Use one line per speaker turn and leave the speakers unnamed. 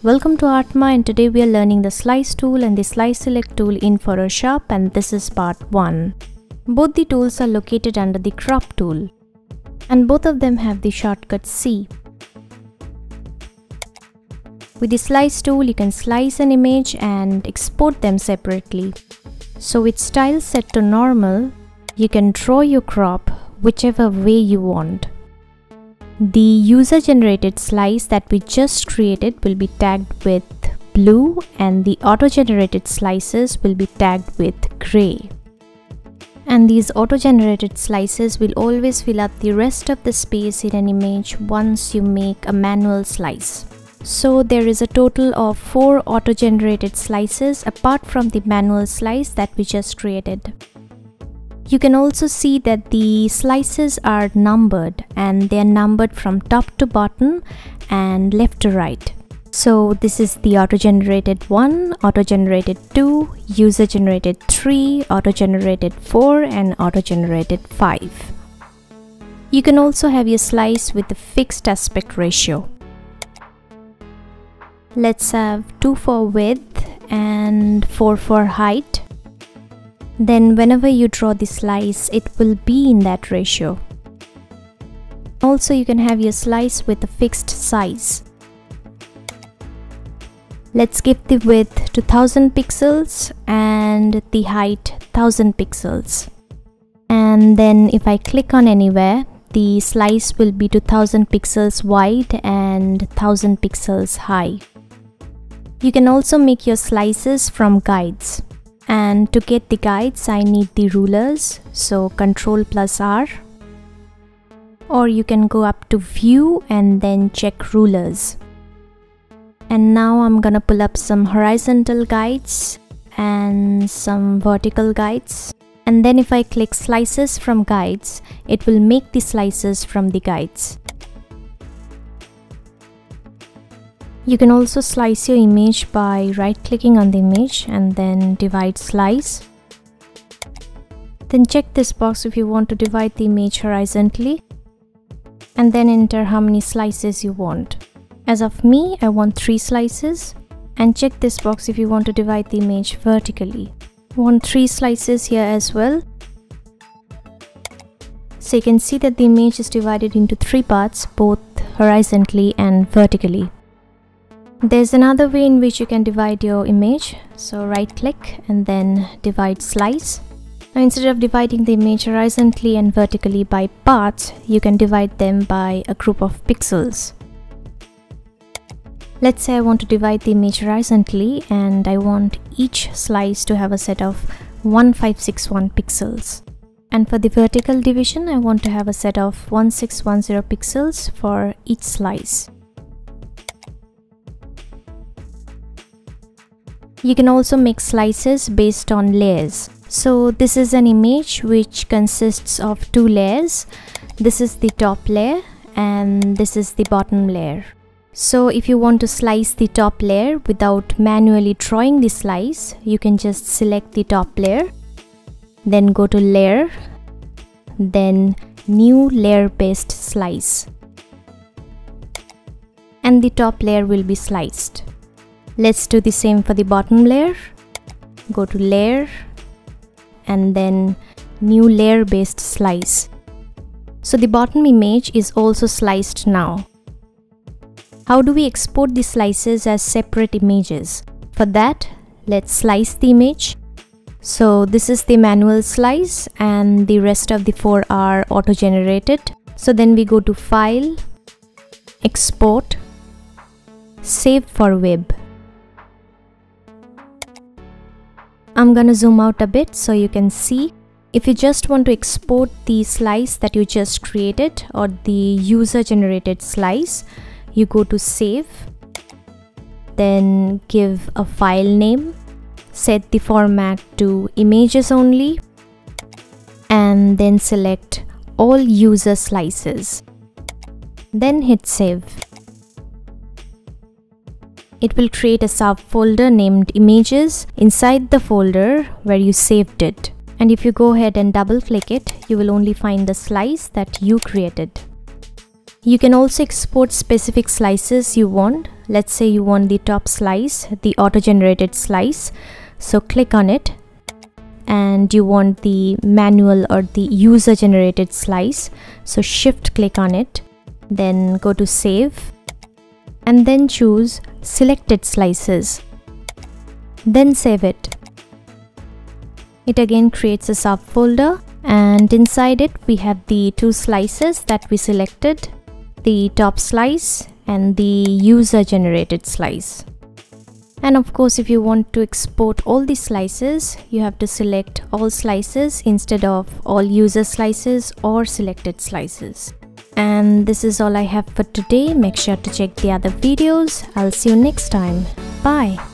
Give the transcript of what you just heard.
Welcome to Artma, and today we are learning the slice tool and the slice select tool in Photoshop, and this is part 1. Both the tools are located under the crop tool and both of them have the shortcut C. With the slice tool you can slice an image and export them separately. So with style set to normal, you can draw your crop whichever way you want. The user generated slice that we just created will be tagged with blue and the auto generated slices will be tagged with gray. And these auto generated slices will always fill up the rest of the space in an image once you make a manual slice. So there is a total of 4 auto generated slices apart from the manual slice that we just created. You can also see that the slices are numbered, and they are numbered from top to bottom and left to right. So this is the auto-generated 1, auto-generated 2, user-generated 3, auto-generated 4 and auto-generated 5. You can also have your slice with a fixed aspect ratio. Let's have 2 for width and 4 for height. Then whenever you draw the slice, it will be in that ratio. Also, you can have your slice with a fixed size. Let's give the width to 1000 pixels and the height 1000 pixels. And then if I click on anywhere, the slice will be 2000 pixels wide and 1000 pixels high. You can also make your slices from guides. And to get the guides, I need the rulers, so Ctrl+R, or you can go up to view and then check rulers. And now I'm gonna pull up some horizontal guides and some vertical guides, and then if I click slices from guides, it will make the slices from the guides. You can also slice your image by right-clicking on the image and then divide slice. Then check this box if you want to divide the image horizontally, and then enter how many slices you want. As of me, I want 3 slices, and check this box if you want to divide the image vertically. I want 3 slices here as well. So you can see that the image is divided into 3 parts, both horizontally and vertically. There's another way in which you can divide your image. So right click and then divide slice. Now instead of dividing the image horizontally and vertically by parts, you can divide them by a group of pixels. Let's say I want to divide the image horizontally and I want each slice to have a set of 1561 pixels. And for the vertical division, I want to have a set of 1610 pixels for each slice. You can also make slices based on layers. So this is an image which consists of 2 layers. This is the top layer and this is the bottom layer. So if you want to slice the top layer without manually drawing the slice, you can just select the top layer, then go to layer, then new layer based slice, and the top layer will be sliced. Let's do the same for the bottom layer. Go to layer and then new layer based slice. So the bottom image is also sliced now. How do we export the slices as separate images? For that, let's slice the image. So this is the manual slice and the rest of the 4 are auto generated. So then we go to File, Export, Save for Web. I'm gonna zoom out a bit so you can see. If you just want to export the slice that you just created or the user generated slice, you go to Save, then give a file name, set the format to images only, and then select all user slices. Then hit Save. It will create a subfolder named Images inside the folder where you saved it. And if you go ahead and double click it, you will only find the slice that you created. You can also export specific slices you want. Let's say you want the top slice, the auto-generated slice. So click on it, and you want the manual or the user-generated slice. So shift click on it, then go to save, and then choose selected slices. Then save it. It again creates a subfolder, and inside it we have the two slices that we selected, the top slice and the user generated slice. And of course, if you want to export all the slices, you have to select all slices instead of all user slices or selected slices. And this is all I have for today. Make sure to check the other videos. I'll see you next time. Bye.